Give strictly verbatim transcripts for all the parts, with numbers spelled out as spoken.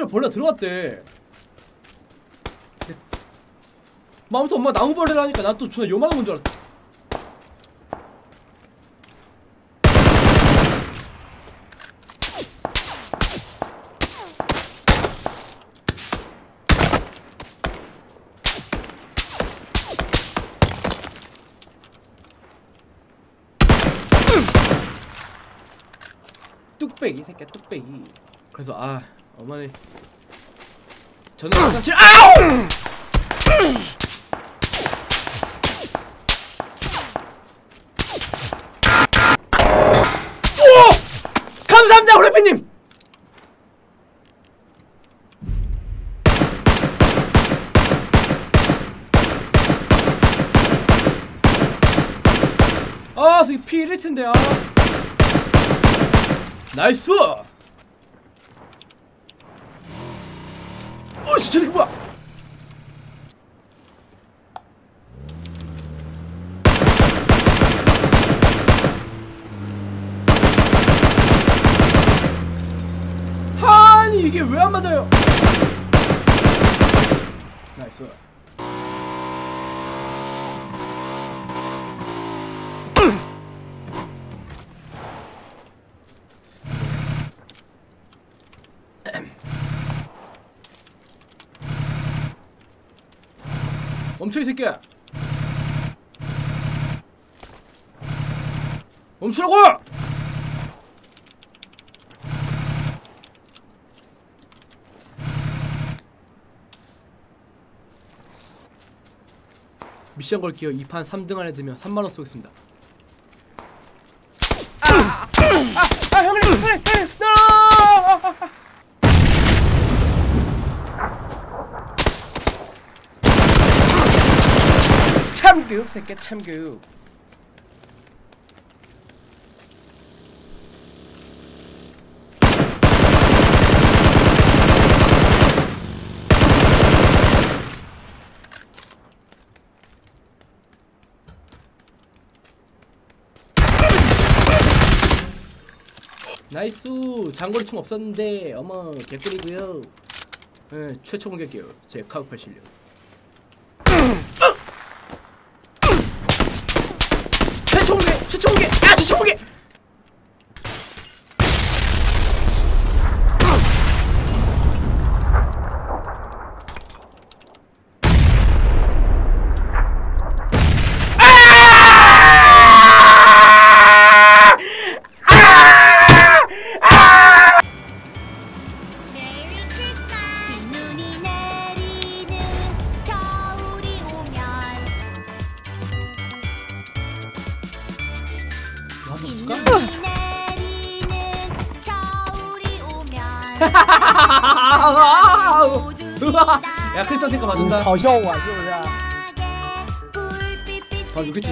집에 벌레 들어갔대. 뭐 아무튼 엄마 나무벌레를 하니까 난 또 존나 요만한 건 줄 알았다. 뚝배기 새끼야 뚝배기. 그래서 아 어머니 저는 화장실 아우! 오! 감사합니다 호래피님. 아 저기 피 일일 텐데. 아 나이스! 어이씨 저기 뭐야! 아니 이게 왜 안 맞아요? 나이스. 멈춰 이 새끼야. 멈추라고! 미션 걸게요. 이 판 삼 등 안에 들면 삼만 원 쏘겠습니다. 아! 아! 아! 아 형님! 형님! 형님! 아! 참교육 새끼 참교육. 나이스. 장거리총 없었는데 어머 개꿀이고요. 네, 최초 공격이요. 제 카우팔 실력. 최초 공격! 최초 공격! 아 최초 공격! 야 크리스탄 생각 맞는다. 嘲笑我是不是？ 아 이거지.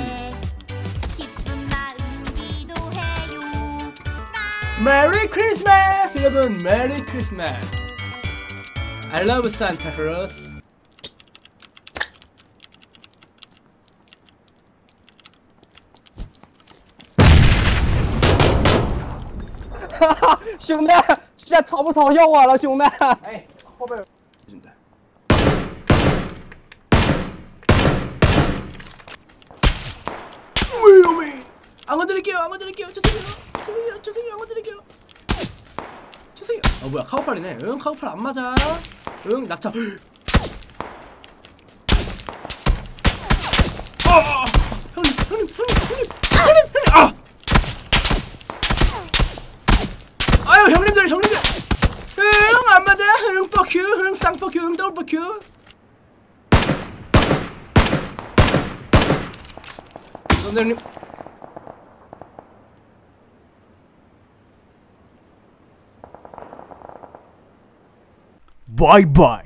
메리 크리스마스 여러분. 메리 크리스마스. I love Santa Claus. 兄弟，现在嘲不嘲笑我了，兄弟？哎，后边。 안 건드릴게요. 안 건드릴게요. 죄송해요. 죄송해요. 죄송해요. 안 건드릴게요. 죄송해요. 아 뭐야 카우팔이네. 응 카우팔 안 맞아. 응 낙차. 아 형님 형님 형님 형님 형님 형님 아 아유 형님들 형님들 응 안 맞아. 응 뻑큐 응 쌍뻑큐 응 더블뻑큐. 선생님. Bye bye.